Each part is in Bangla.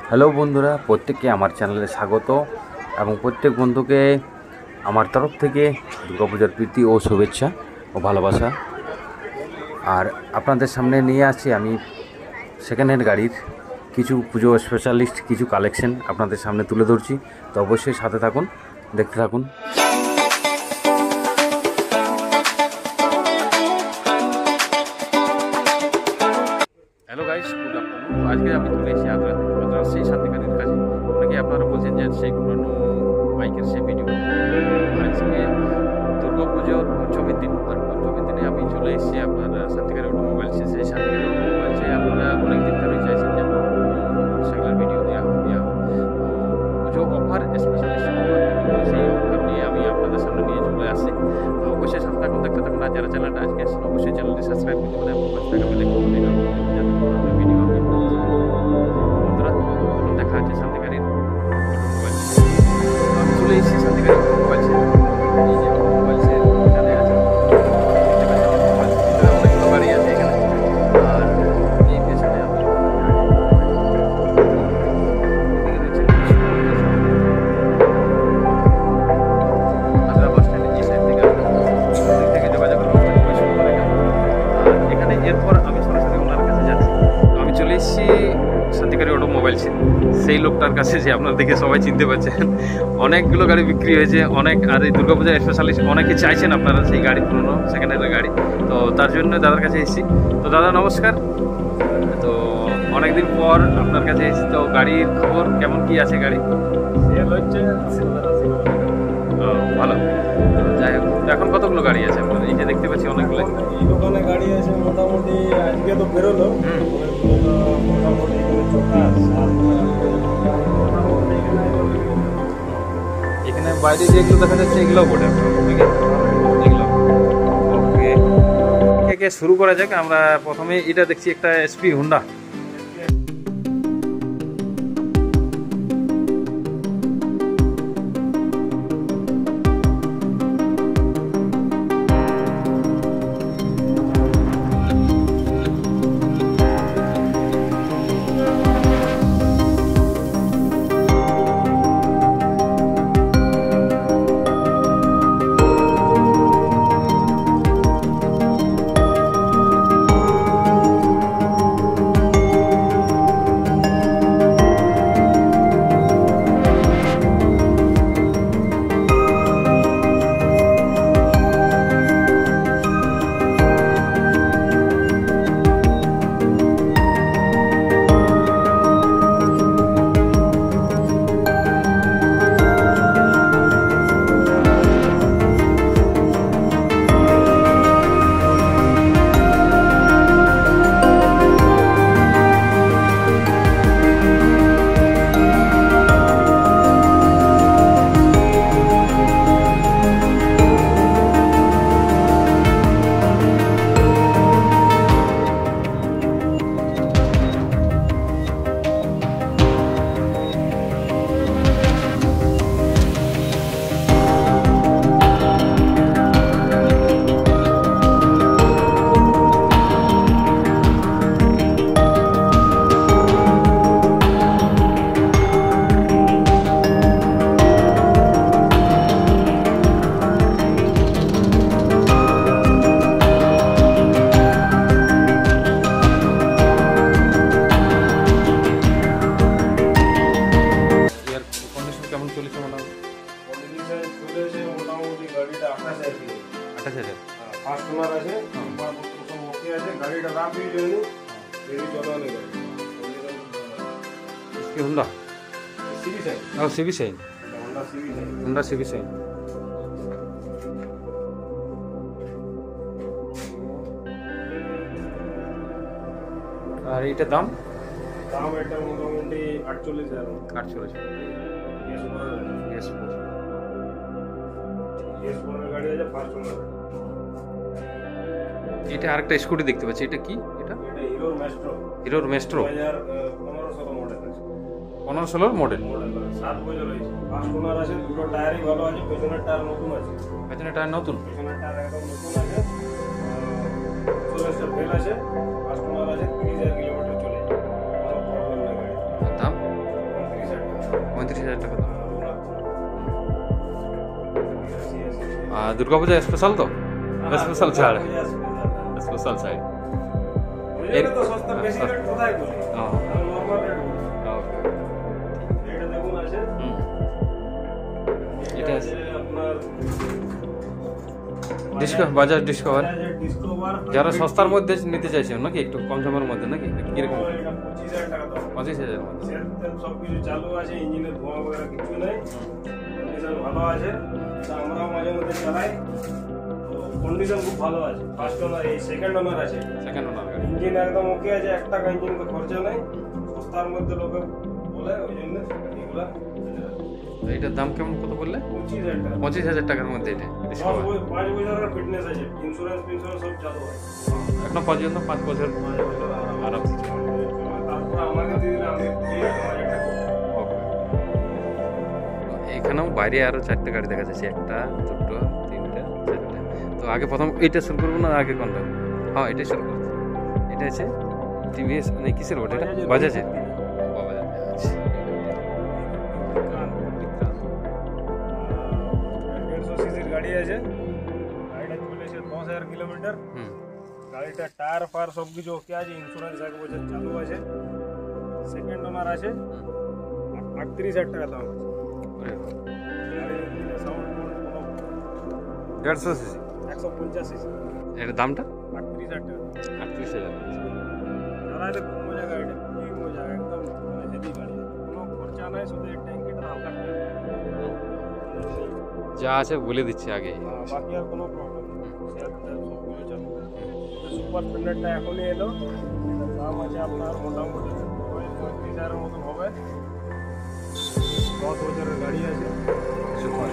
হ্যালো বন্ধুরা, প্রত্যেককে আমার চ্যানেলে স্বাগত এবং প্রত্যেক বন্ধুকে আমার তরফ থেকে দুর্গাপূজার প্রীতি ও শুভেচ্ছা ও ভালোবাসা। আর আপনাদের সামনে নিয়ে আসছি আমি সেকেন্ড হ্যান্ড গাড়ির কিছু পুজো স্পেশালিস্ট কিছু কালেকশন আপনাদের সামনে তুলে ধরছি। তো অবশ্যই সাথে থাকুন, দেখতে থাকুন। Hello guys, good afternoon. আজকে আমি চলে এসেছি আদ্রা সেই শান্তিকারীর কাছে। অনেকে আপনারা বলছেন যে সেই পুরনো বাইকের সেই ভিডিও। আজকে দুর্গাপুজোর পঞ্চমীর দিন, আর পঞ্চমীর দিনে আমি চলে এসেছি আপনার শান্তিকারী অটোমোবাইলসে। সেই শান্তিকারী অটোমোবাইলসে আপনারা অনেক দিন ধরে চাইছেন যে সেগুলোর ভিডিও দেওয়া হোক। পুজো অফার স্পেশালি সেই অফার নিয়ে আমি আপনাদের সামনে নিয়ে চলে আসছি। তো অবশ্যই সাথে থাকুন, দেখতে থাকুন। আর যারা চ্যানেলটা আজকে আসছেন অবশ্যই চ্যানেলটি সাবস্ক্রাইব করতে পারেন এবং পাশে থাকা বেল আইকনটি ভিডিও আমি বন্ধুরা তখন দেখা হচ্ছে শান্তিকারীর অটোমোবাইল। আমি চলে এসেছি শান্তিকারী অটোমোবাইলসে। এই যে অটোমোবাইলসের এখানে আছে অনেকগুলো গাড়ি আছে এখানে। আর এই পেছনে আমি আদ্রা বাস স্ট্যান্ডের এই সাইড থেকে আসবেন, থেকে যোগাযোগ করবেন। আর এখানে এরপর আমি সরাসরি ওনার কাছে যাচ্ছি। তো আমি চলে এসেছি শান্তিকারী অটোমোবাইলসে, সেই লোকটার কাছে যে আপনারা দেখে সবাই চিনতে পারছেন। অনেকগুলো গাড়ি বিক্রি হয়েছে অনেক, আর এই দুর্গাপূজা স্পেশালিস্ট অনেকে চাইছেন আপনারা সেই গাড়ি, পুরনো সেকেন্ড হ্যান্ডের গাড়ি। তো তার জন্য দাদার কাছে এসেছি। তো দাদা নমস্কার। তো অনেকদিন পর আপনার কাছে এসেছি। তো গাড়ির খবর কেমন কি আছে? গাড়ি ভালো, যাই হোক। তো এখন কতগুলো গাড়ি আছে আপনার? এই যে দেখতে পাচ্ছি অনেকগুলো। এই দোকানে গাড়ি আছে মোটামুটি, আজকে তো বেরোলো মোটামুটি এখানে বাইরে যেগুলো দেখা যাচ্ছে এগুলো বটে এগুলো। ওকে, থেকে শুরু করা যাক। আমরা প্রথমে এটা দেখছি একটা এসপি হুন্ডা। কেমন চলেছে মোটামুটি গাড়িটা 28,000 ফার্স্ট ওনার আছে, সব ওকে আছে। গাড়িটা রাফি হয়নি, দেরি চলানো গাড়ি হুন্ডা সিবি সাইড। ও CB Shine, Honda CB side. Honda CB Shine. আর এইটার দাম এটা মোটামুটি 48,000। 48। গাড়ি আছে ফার্স্ট ওনার। এটা আরেকটা স্কুটি দেখতে পাচ্ছি, এটা কি? এটা হিরোর ম্যাস্ট্রো। হিরোর ম্যাস্ট্রো 2015-16 মডেল আছে। 15-16 মডেল। 7 বছর হয়েছে। ফার্স্ট ওনার আছে, দুটো টায়ারই ভালো আছে। পেছনের টায়ার নতুন আছে। পেছনে টায়ার নতুন? পেছনের টায়ার একদম নতুন আছে। 40 ফেল আছে। ফার্স্ট ওনার আছে, 30,000 কিলোমিটার চলে। কোনো প্রবলেম নেই গাড়ি। দাম 35,000 টাকা দাম। আর দুর্গাপূজা স্পেশাল তো, স্পেশাল ছাড়, স্পেশাল ছাড়। এটা তো সস্তা, বেশি রেট কোথায় বলি, হ্যাঁ নরমাল রেট বলি। ওকে। এটা দেখুন আছে, এটা আছে আপনার বাজাজ ডিসকভার। ডিসকভার যারা সস্তার মধ্যে নিতে চাইছেন নাকি, একটু কম দামের মধ্যে নাকি, কিরকম? এটা 25,000 টাকা দাম। 25,000 মধ্যে। সেলফ টেলফ সবকিছু চালু আছে, ইঞ্জিনের ধোঁয়া বগেরা কিছু নেই, কন্ডিশন ভালো আছে। তা আমরাও মাঝে মধ্যে চালাই, তো কন্ডিশন খুব ভালো আছে। ফার্স্ট ওনার, এই সেকেন্ড ওনার আছে, সেকেন্ড ওনার গাড়ি। ইঞ্জিন একদম ওকে আছে, 1 টাকা ইঞ্জিন খরচা নেই। সস্তার মধ্যে লোকে বলে, ওই জন্য এগুলা এইটার দাম কেমন, কত বললে? 25,000 টাকা। 25,000 টাকার মধ্যে এটা ডিসকভার। 5 বছরের ফিটনেস আছে, ইন্স্যুরেন্স সব চালু আছে। এখনো পর্যন্ত 5 বছর 5 বছর আরাম। তারপর আমাকে দিয়ে দিলে আমি দিয়ে 1,000 টাকা। ওকে। এখানেও বাইরে আরো 4টে গাড়ি দেখা যাচ্ছে, 1টা 2টো 3টা 4টা। তো আগে প্রথম এইটা শুরু করবো না আগে কোনটা? হ্যাঁ এটাই শুরু করছি। এটা আছে টিভিএস, মানে কিসের ওটা? এটা বাজাজের। ও, বাজাজের আছে। দেড়শো সিসির গাড়ি আছে, গাড়িটা চলেছে 10,000 কিলোমিটার। হুম। গাড়িটা টায়ার ফায়ার সব কিছু ওকে আছে, ইন্স্যুরেন্স 1 বছর চালু আছে। সেকেন্ড ওনার আছে, 38,000 টাকা দাম আছে। গাড়ির ইঞ্জিনের সাউন্ড কোনো 150 সিসি। 150 সিসি, এটার দামটা 38,000 টাকা। 38,000। চালাতে খুব মজা, গাড়িটা খুবই মজা, একদম হেভি গাড়ি, কোনো খরচা নাই, শুধু এই ট্যাঙ্কিটা হালকা তেল। যা আছে বলে দিচ্ছি আগে। বাকি আর কোনো প্রবলেম নেই, সেলফ টেলফ সব কিছু চালু। সুপার স্প্লেন্ডারটা এখনই এলো, এটার দাম আছে আপনার মোটামুটি 35,000 মতন হবে। 10 বছরের গাড়ি আছে। সুপার।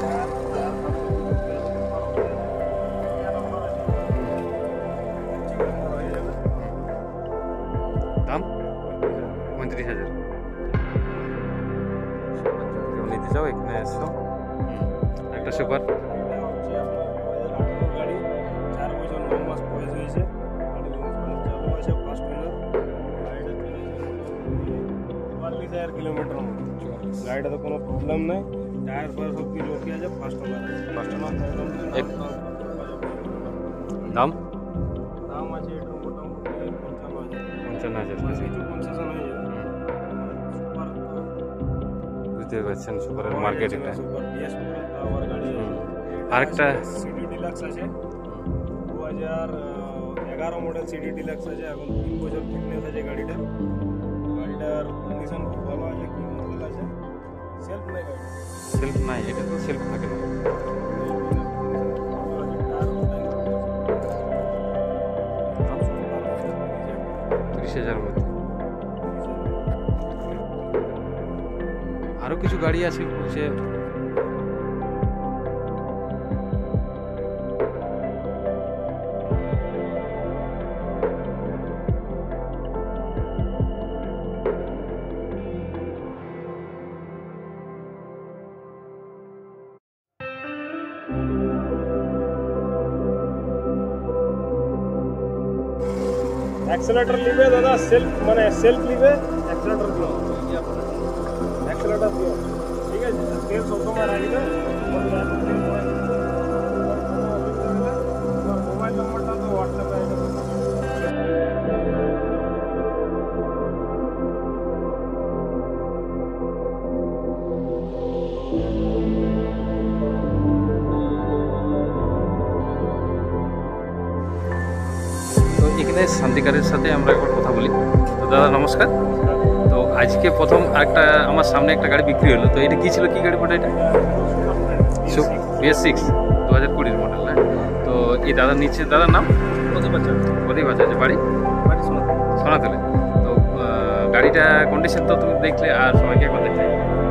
দাম 35,000। কেউ নিতে চাও এখানে এসো। একটা সুপার। এটা হচ্ছে আপনার 2018 গাড়ি, 4 বছর 9 মাস বয়স হয়েছে, গাড়ির ইন্স্যুরেন্স চালু আছে, ফার্স্ট ওনার। গাড়িটা চলেছে 44,000 কিলোমিটার মতো। গাড়িটাতে কোনো প্রবলেম নেই, টায়ার ফায়ার সব কিছু ওকে আছে, ফার্স্ট ওনার আছে। ফার্স্ট ওনার দাম দাম আছে এটার মোটামুটি 55,000। 55,000। কিছু কনসেশন হয়ে যাবে। সুপার বুঝতে পারছেন সুপারের মার্কেট এটা। সুপার বিএস টাওয়ার গাড়ি আছে। আরেকটা সিডি ডিলাক্স আছে, 2011 মডেল সিডি ডিলাক্স আছে, এখন 3 বছর ফিটনেস আছে গাড়িটা। গাড়িটার কন্ডিশন খুব ভালো আছে। কি মডেল আছে, সেলফ নেই গাড়ি, সেলফ নাই, এটা তো সেলফ থাকে না। 30,000 মধ্যে। আরো কিছু গাড়ি আছে বলছে। অ্যাক্সেলেটর নিবে দাদা, সেলফ মানে সেলফ নিবে, অ্যাক্সেলেটর দিও, অ্যাক্সেলেটর দিও, ঠিক আছে? তেল সবসময় রাখবে। মোবাইল নম্বরটা তো হোয়াটসঅ্যাপে আছে। তো এখানে শান্তিকারের সাথে আমরা একবার কথা বলি। তো দাদা নমস্কার। তো আজকে প্রথম একটা আমার সামনে একটা গাড়ি বিক্রি হলো, তো এটা কি ছিল, কি গাড়ি পড়ে? এটা BS6 2020 মডেল না? তো এই দাদার নিচে, দাদার নাম প্রদীপ আছে, বাড়ি সোনাতলে। তো গাড়িটা কন্ডিশন তো তুমি দেখলে, আর সবাইকে একবার দেখলে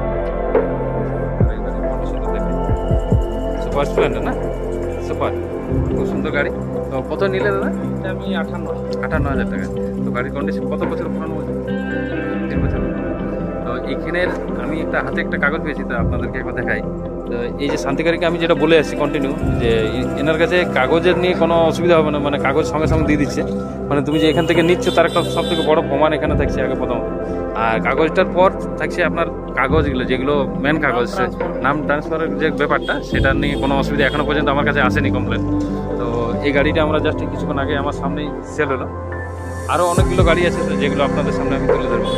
সুপার স্প্লেন্ডার না, সুপার, খুব সুন্দর গাড়ি। তো কত নিলে দাদা? এটা আমি 58,000 টাকা। তো গাড়ির কন্ডিশন কত বছর পুরানো বলছে? 3 বছর। তো এখানের আমি হাতে একটা কাগজ পেয়েছি, তো আপনাদেরকে একবার দেখাই। তো এই যে শান্তিকারীকে আমি যেটা বলে আসছি কন্টিনিউ, যে এনার কাছে কাগজের নিয়ে কোনো অসুবিধা হবে না, মানে কাগজ সঙ্গে সঙ্গে দিয়ে দিচ্ছে। মানে তুমি যে এখান থেকে নিচ্ছ তার একটা সব থেকে বড় প্রমাণ এখানে থাকছে আগে প্রথমত। আর কাগজটার পর থাকছে আপনার কাগজগুলো, যেগুলো মেন কাগজ, নাম ট্রান্সফারের যে ব্যাপারটা, সেটা নিয়ে কোনো অসুবিধা এখনও পর্যন্ত আমার কাছে আসেনি কমপ্লেন। তো এই গাড়িটা আমরা জাস্ট কিছুক্ষণ আগে আমার সামনেই সেল হলো। আরও অনেকগুলো গাড়ি আছে যেগুলো আপনাদের সামনে আমি তুলে ধরবো।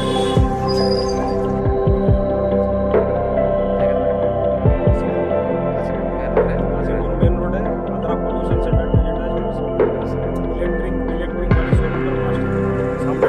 মেন রোডে আদ্রা পলিউশন সেন্টার ইলেকট্রিক গাড়ি সামনে।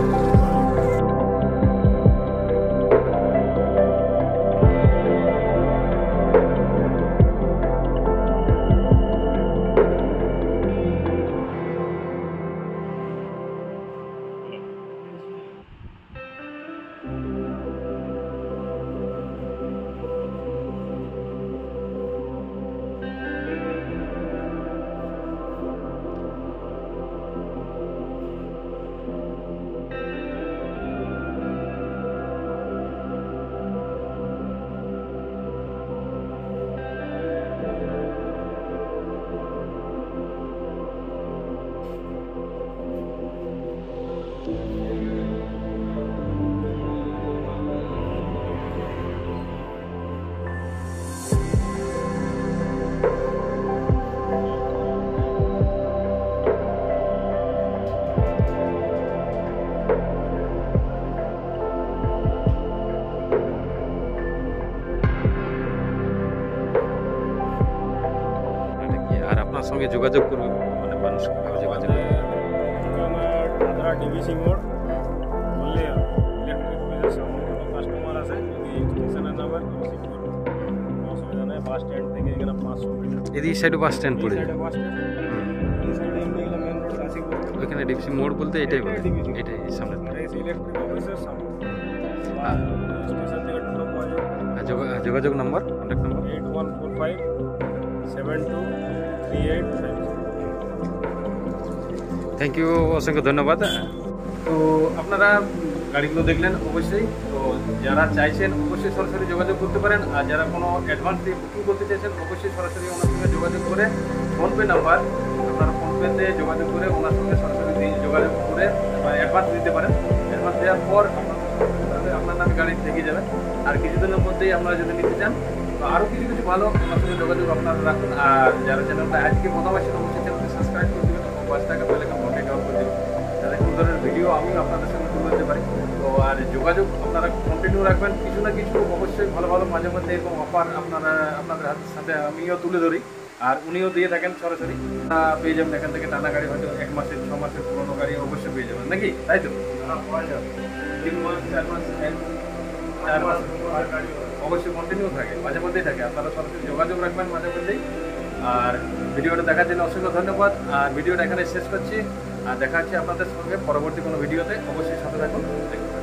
আর আপনার সঙ্গে যোগাযোগ করবে, মানে মানুষ কীভাবে যোগাযোগ করবে? ঠিকানা আদ্রা ডিবিসি মোড় বললে ইলেকট্রিক অফিসের সামনে কোনো কাস্টমার আছে, যদি স্টেশনের নাম্বার রিসিভ করবে, অসুবিধা নেই। বাস স্ট্যান্ড থেকে এখানে 500 মিটার। এদিকে সাইডে বাস স্ট্যান্ড পড়ে এই সাইডে বাস স্ট্যান্ড, এই সাইডে এমনি গেলে মেন রোড কাশীপুর। ওইখানে ডিবিসি মোড় বলতে এটাই বলে, এটাই সামনে। এই ইলেকট্রিক অফিসের সামনে। হ্যাঁ। স্টেশন থেকে টোটো পাওয়া যায়। আর যোগাযোগ number, contact number 8145 723850। Thank you, অসংখ্য ধন্যবাদ। তো আপনারা গাড়িগুলো দেখলেন অবশ্যই। তো যারা চাইছেন অবশ্যই সরাসরি যোগাযোগ করতে পারেন, আর যারা কোনো অ্যাডভান্স দিয়ে বুকিং করতে চাইছেন অবশ্যই সরাসরি ওনার সঙ্গে যোগাযোগ করে, ফোনপে নাম্বার আপনারা ফোনপেতে যোগাযোগ করে ওনার সঙ্গে সরাসরি যোগাযোগ করে অ্যাডভান্স দিতে পারেন। অ্যাডভান্স দেওয়ার পর আপনার নামে গাড়ি থেকে যাবে। আর কিছুদিনের মধ্যেই আপনারা যদি নিতে চান, তো আরও কিছু ভালো ওনার সঙ্গে যোগাযোগ আপনারা রাখুন। আর যারা চ্যানেলটা আজকে প্রথম আসেন অবশ্যই চ্যানেলটি সাবস্ক্রাইব করে দেবেন এবং 5 টাকা বেল আইকন ঘন্টায় অন করে দেবেন, যাতে কোনো ধরনের ভিডিও আমিও আপনাদের সঙ্গে তুলে দিতে পারি। তো আর যোগাযোগ আপনারা কন্টিনিউ রাখবেন, কিছু না কিছু অবশ্যই ভালো মাঝে মধ্যে এরকম অফার আপনাদের হাতের সাথে আমিও তুলে ধরি, আর উনিও দিয়ে থাকেন সরাসরি। পেয়ে যাবেন এখান থেকে টানা গাড়ি, হয়তো 1 মাসের 6 মাসের পুরোনো গাড়ি অবশ্যই পেয়ে যাবেন, নাকি তাই তো? 3 মাস 4 মাস 4 মাস অবশ্যই কন্টিনিউ থাকে, মাঝে মধ্যেই থাকে। আপনারা সরাসরি যোগাযোগ রাখবেন মাঝে মধ্যেই। আর ভিডিওটা দেখার জন্য অসংখ্য ধন্যবাদ। আর ভিডিওটা এখানে শেষ করছি, আর দেখা হচ্ছে আপনাদের সঙ্গে পরবর্তী কোনো ভিডিওতে। অবশ্যই সাথে থাকুন।